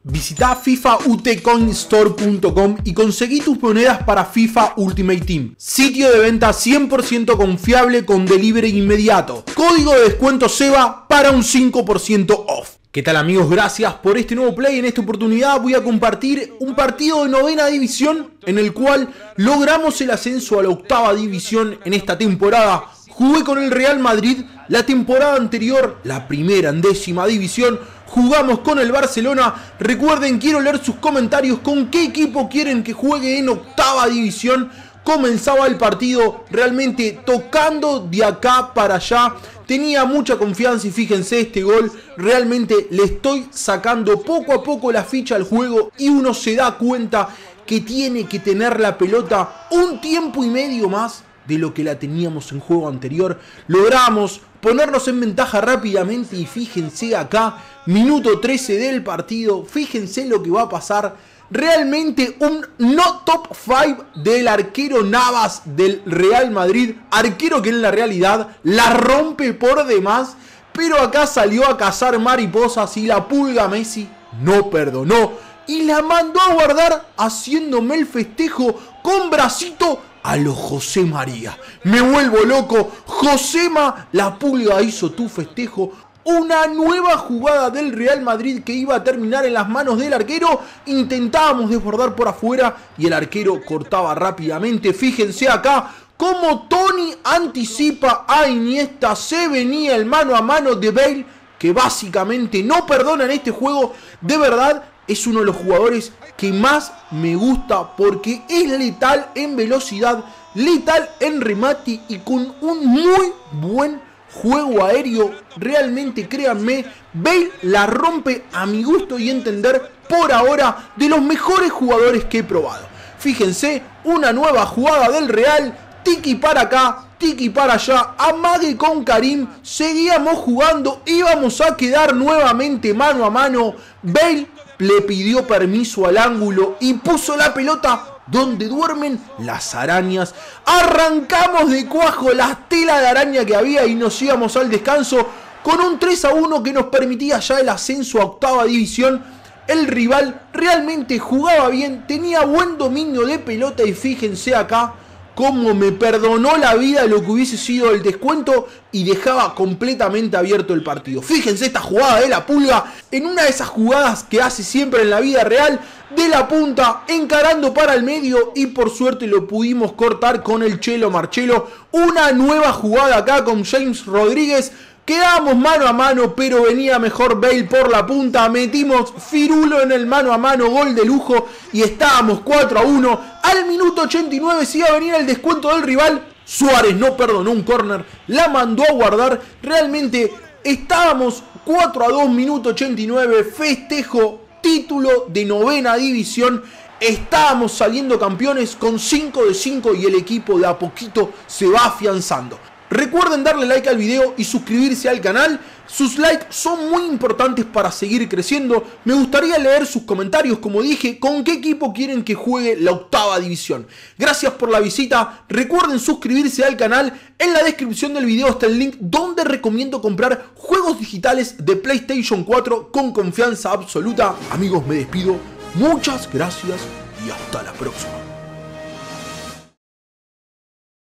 Visita fifautcoinstore.com y conseguí tus monedas para FIFA Ultimate Team. Sitio de venta 100% confiable con delivery inmediato. Código de descuento SEBA para un 5% off. ¿Qué tal amigos? Gracias por este nuevo play. En esta oportunidad voy a compartir un partido de novena división en el cual logramos el ascenso a la octava división en esta temporada. Jugué con el Real Madrid la temporada anterior, la primera en décima división. Jugamos con el Barcelona. Recuerden, quiero leer sus comentarios con qué equipo quieren que juegue en octava división. Comenzaba el partido realmente tocando de acá para allá. Tenía mucha confianza y fíjense este gol. Realmente le estoy sacando poco a poco la ficha al juego y uno se da cuenta que tiene que tener la pelota un tiempo y medio más de lo que la teníamos en juego anterior. Logramos ponernos en ventaja rápidamente y fíjense acá, minuto 13 del partido, fíjense lo que va a pasar. Realmente un no top 5 del arquero Navas del Real Madrid, arquero que en la realidad la rompe por demás, pero acá salió a cazar mariposas y la pulga Messi no perdonó y la mandó a guardar haciéndome el festejo con bracito a lo José María. Me vuelvo loco. Josema, la pulga hizo tu festejo. Una nueva jugada del Real Madrid que iba a terminar en las manos del arquero. Intentábamos desbordar por afuera y el arquero cortaba rápidamente. Fíjense acá cómo Toni anticipa a Iniesta. Se venía el mano a mano de Bale, que básicamente no perdona en este juego. De verdad, es uno de los jugadores que más me gusta porque es letal en velocidad, letal en remate y con un muy buen juego aéreo. Realmente, créanme, Bale la rompe a mi gusto y entender por ahora de los mejores jugadores que he probado. Fíjense, una nueva jugada del Real, tiki para acá, tiki para allá, amague con Karim, seguíamos jugando, íbamos a quedar nuevamente mano a mano. Bale le pidió permiso al ángulo y puso la pelota donde duermen las arañas. Arrancamos de cuajo las telas de araña que había y nos íbamos al descanso con un 3-1 que nos permitía ya el ascenso a octava división. El rival realmente jugaba bien, tenía buen dominio de pelota y fíjense acá cómo me perdonó la vida lo que hubiese sido el descuento y dejaba completamente abierto el partido. Fíjense esta jugada de la pulga, en una de esas jugadas que hace siempre en la vida real, de la punta, encarando para el medio y por suerte lo pudimos cortar con el Chelo Marcelo. Una nueva jugada acá con James Rodríguez. Quedamos mano a mano, pero venía mejor Bale por la punta. Metimos Firulo en el mano a mano, gol de lujo y estábamos 4-1. Al minuto 89 se iba a venir el descuento del rival. Suárez no perdonó un córner, la mandó a guardar. Realmente estábamos 4-2, minuto 89, festejo, título de novena división. Estábamos saliendo campeones con 5 de 5 y el equipo de a poquito se va afianzando. Recuerden darle like al video y suscribirse al canal. Sus likes son muy importantes para seguir creciendo. Me gustaría leer sus comentarios, como dije, con qué equipo quieren que juegue la octava división. Gracias por la visita. Recuerden suscribirse al canal. En la descripción del video está el link donde recomiendo comprar juegos digitales de PlayStation 4 con confianza absoluta. Amigos, me despido. Muchas gracias y hasta la próxima.